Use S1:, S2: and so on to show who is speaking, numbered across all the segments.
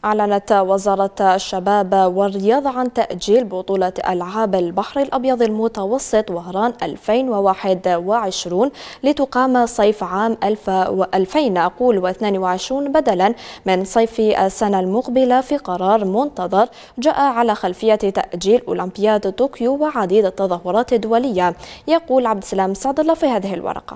S1: أعلنت وزارة الشباب والرياضة عن تأجيل بطولة ألعاب البحر الأبيض المتوسط وهران 2021 لتقام صيف عام 2022 بدلا من صيف السنة المقبلة، في قرار منتظر جاء على خلفية تأجيل أولمبياد طوكيو وعديد التظاهرات الدولية. يقول عبد السلام سعد الله في هذه الورقة.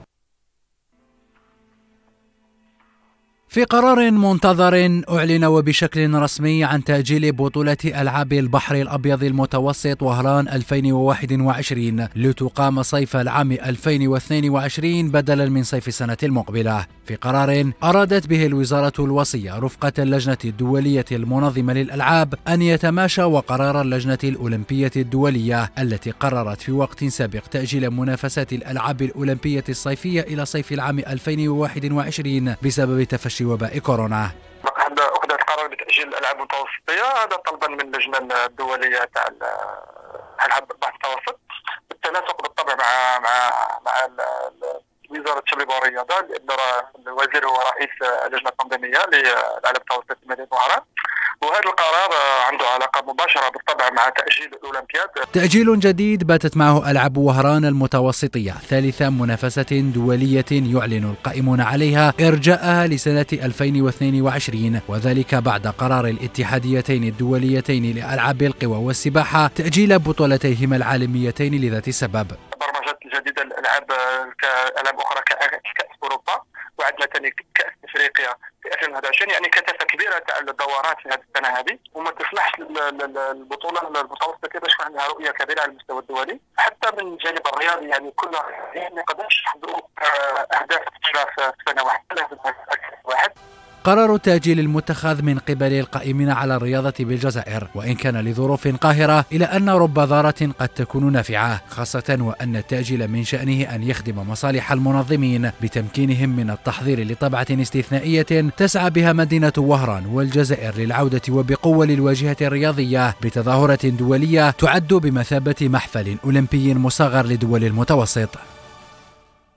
S2: في قرار منتظر أعلن وبشكل رسمي عن تأجيل بطولة ألعاب البحر الأبيض المتوسط وهران 2021 لتقام صيف العام 2022 بدلا من صيف السنة المقبلة. في قرار أرادت به الوزارة الوصية رفقة اللجنة الدولية المنظمة للألعاب أن يتماشى وقرار اللجنة الأولمبية الدولية التي قررت في وقت سابق تأجيل منافسات الألعاب الأولمبية الصيفية إلى صيف العام 2021 بسبب تفشي وباء كورونا.
S3: أخذت قرار بتأجيل الألعاب المتوسطية، هذا طلبا من اللجنة الدولية تاع ألعاب البحر المتوسط بالتناسق بالطبع مع وزارة الشباب والرياضة، لأن الوزير هو رئيس اللجنة التنظيمية للألعاب المتوسطة في مدينة وهران، وهذا القرار عنده علاقة مباشرة بالطبع مع تأجيل الأولمبياد.
S2: تأجيل جديد باتت معه ألعاب وهران المتوسطية، ثالث منافسة دولية يعلن القائمون عليها إرجاءها لسنة 2022، وذلك بعد قرار الاتحاديتين الدوليتين لألعاب القوى والسباحة تأجيل بطولتيهما العالميتين لذات السبب.
S3: برمجت جديدة الألعاب كألعاب أخرى كأس أوروبا، وعندنا ثاني كأس إفريقيا في 2021، يعني كثافة كبيرة تاع الدورات في هذه السنة هذه، وما تسمحش للبطولة المتوسطة باش يكون عندها رؤية كبيرة على المستوى الدولي. حتى من الجانب الرياضي يعني كنا ما نقدرش نحضروا أهداف في سنة واحدة، لازم واحد.
S2: قرار التأجيل المتخذ من قبل القائمين على الرياضة بالجزائر، وإن كان لظروف قاهرة، إلا أن رب ضارة قد تكون نافعة، خاصة وأن التأجيل من شأنه أن يخدم مصالح المنظمين بتمكينهم من التحضير لطبعة استثنائية تسعى بها مدينة وهران والجزائر للعودة وبقوة للواجهة الرياضية بتظاهرة دولية تعد بمثابة محفل أولمبي مصغر لدول المتوسط.